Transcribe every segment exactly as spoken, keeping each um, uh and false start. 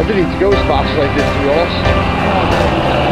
I didn't need to go as fast as I did, to be honest.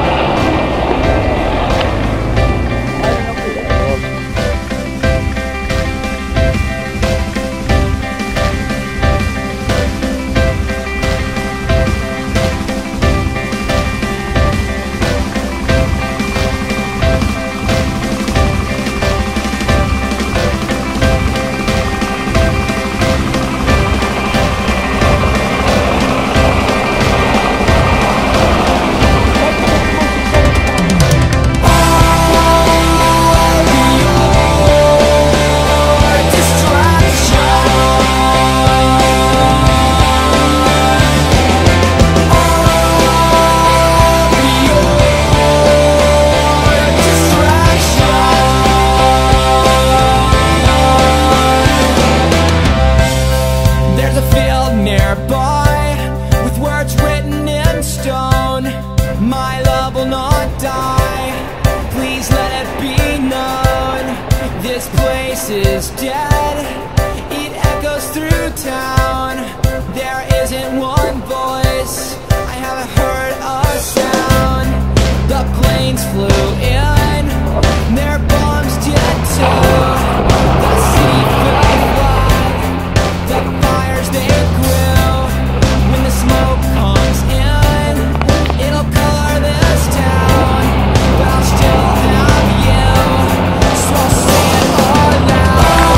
This place is dead, it echoes through town. There isn't one voice, I haven't heard a sound. The planes flew in, their bombs did too. The city fell flat, the fires they grew. When the smoke comes in, it'll color this town, but I'll still have you, so I'll say it all loud.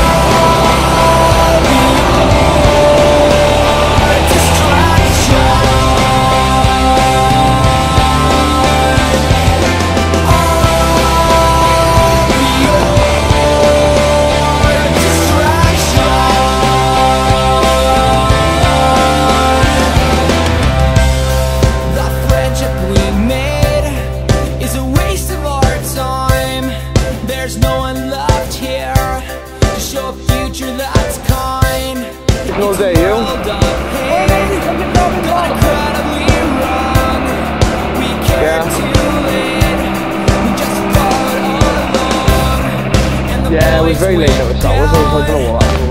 There's no one left here to show a future that's kind. No day, you. Yeah, it was very late at the start, so I don't know what.